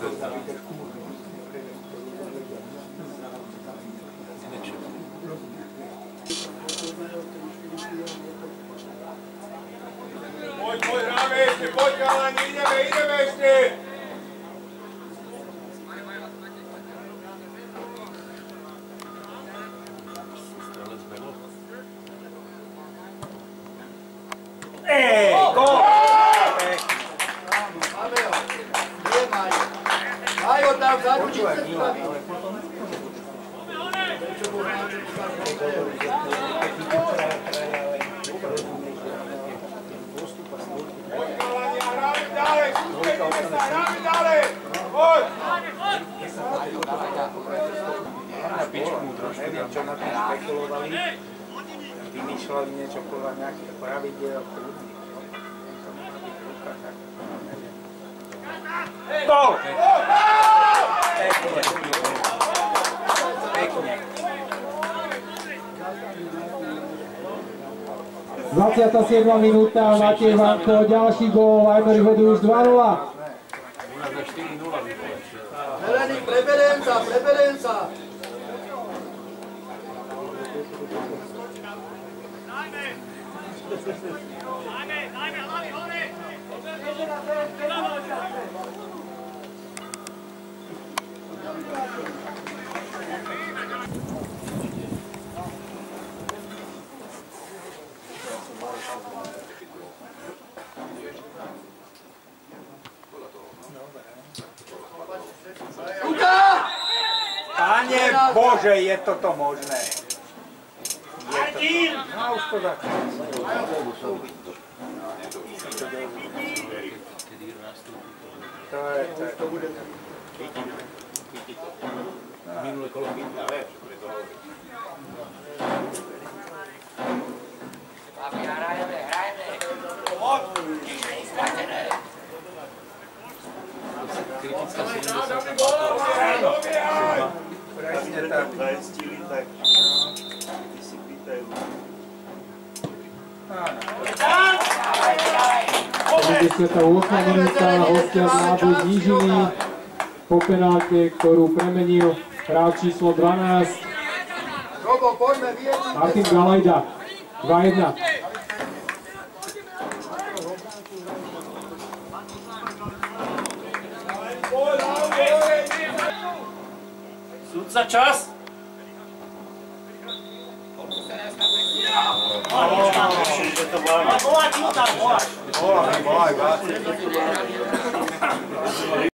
Poď, hráme ešte, poď, chalani, ideme ešte! Gól! Máme ho. Nie Majo. Majo tam zadní se staví. Na pičku trošku, neviem čo na tým špekulovali, vymýšľali niečo podľa nejakých pravidiel. Gól! Pekne. 27. minúta, Matej Vanko, ďalší gól, Vajmeri vedú už 2-0. Zelený, preberiem sa. Pane Bože, je toto možné. No už to začne. To bude. Minulé kolo chytá, vieš, preto hovorím. Hrajeme. Pomoc! Kritická 70. Presne tak. Zajistili, tak ty si pýtajú. 58. minúta, hostia z Nábu znížili po penálte, ktorú premenil hráč číslo 12 Martin Galajda. 2-1. Sudca, čas! Bola,